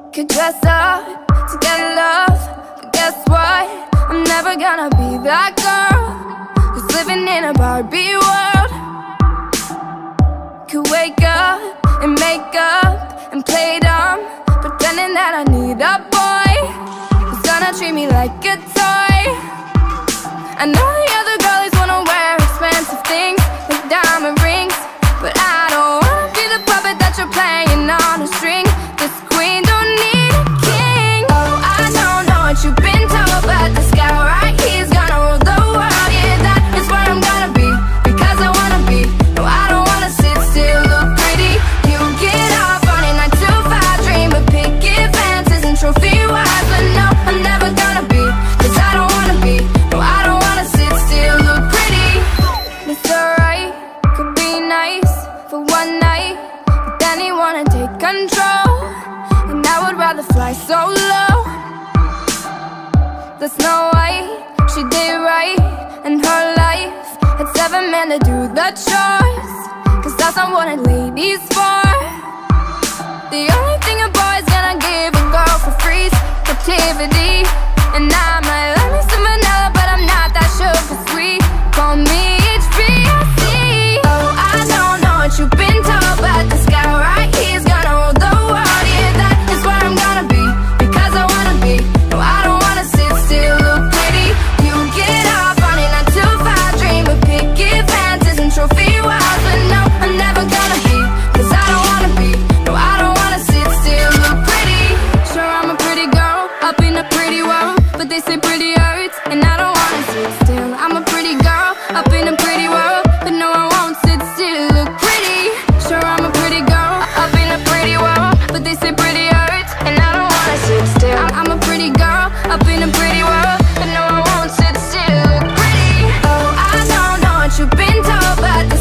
Could dress up to get love, but guess what? I'm never gonna be that girl who's living in a Barbie world. Could wake up and make up and play dumb, pretending that I need a boy who's gonna treat me like a toy. I know the other girlies wanna wear expensive things like diamond rings, but I don't wanna be the puppet that you're playing on a string. This queen don't need a king. Oh, I don't know what you've been told, but this guy right here's gonna rule the world. Yeah, that is where I'm gonna be, because I wanna be. No, I don't wanna sit still, look pretty. You get off on a 9 to 5 dream of picket fences and trophy wives, but no, I'm never gonna be, cause I don't wanna be. No, I don't wanna sit still, look pretty. It's alright, could be nice for one night, but then he wanna take control, and I would rather fly solo. The Snow White, she did right in her life, had 7 men to do the chores, cause that's not what a lady's for. The only thing a boy's gonna give a girl for free is captivity, and I might love me some vanilla, but I'm not that sugar sweet. Call me HBIC. Oh, I don't know what you've been told, but this guy right here's gonna rule the world. Yeah, that is where I'm gonna be, because I wanna be. No, I don't wanna sit still, look pretty. You get off on a 9 to 5 dream of picket fences and trophy wives, but no, I'm never gonna be, cause I don't wanna be. No, I don't wanna sit still, look pretty. Sure, I'm a pretty girl up in a pretty world, but they say pretty hurts, and I don't wanna sit still. I'm a pretty girl up in a pretty world, but no, I won't sit still, look pretty. Sure, I'm a pretty girl up in a pretty world, but they say pretty hurts, and I don't wanna sit still. I'm a pretty girl up in a pretty world, but no, I won't sit still, look pretty. Oh, I don't know what you've been told, but